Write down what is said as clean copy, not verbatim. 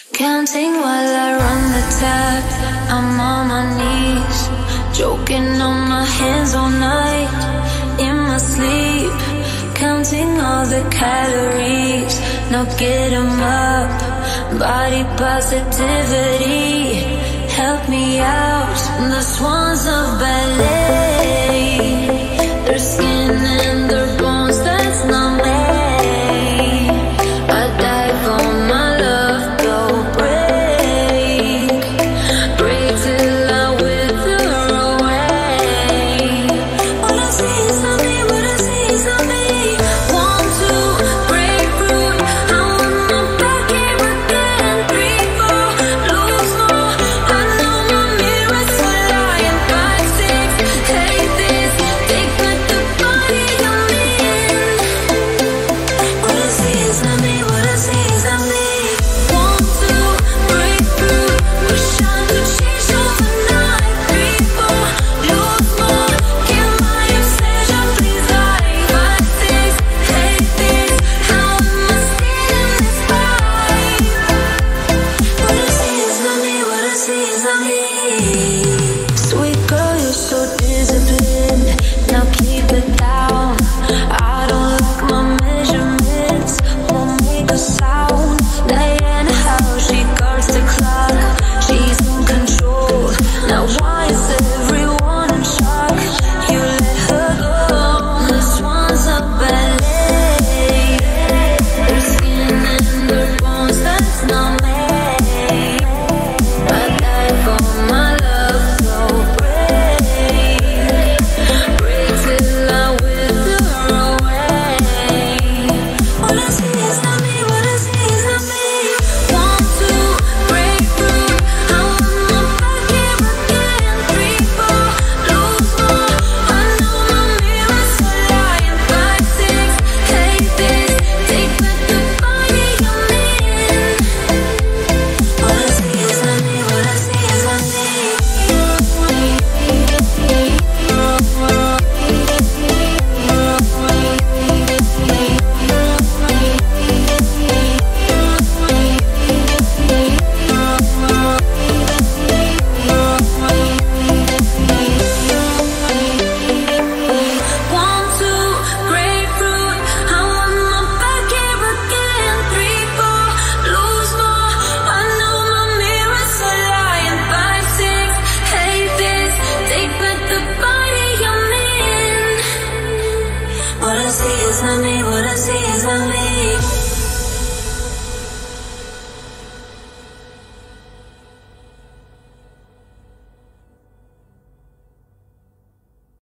Counting while I run the tap, I'm on my knees, joking on my hands all night, in my sleep, counting all the calories, now get 'em up, body positivity, help me out, the swans of ballet, their skin and their bones, that's not me, I die for my love, go break, break till I wither away, what I see is not me, what I see is not me, 1, 2, grapefruit, I want my back here again, 3, 4, lose more, I know my mirror's so lying, 5, 6, hate this, take back the body I'm in, what I see is not me, what I see is not me, 1, 2, grapefruit, wish I could change overnight, 3, 4, lose more, kill my obsession, please lie, 5, 6, hate this, how am I still in this fight, what I see is not me, what I see is not me, sweet girl, you're so disciplined, now keep it down, I don't like my measurements, won't make a sound, Diana how she guards the clock, she's in control, now why is everyone in shock, you let her go, the swans of ballet, their skin and their bones, that's not me, I die for my love, so break, break till I wither away, what I see is not me, what I see is not me, 1, 2, grapefruit, I want my back here again, 3, 4, lose more, I know my mirror's so lying, 5, 6, hate this, take back the body I'm in, what I see is not me, what I see is not me, One, two, grapefruit, I want my back here again, 3, 4, lose more, I know my mirror's so lying, 5, 6, hate this, take back the body I'm in, what I see is not me, what I see is not me.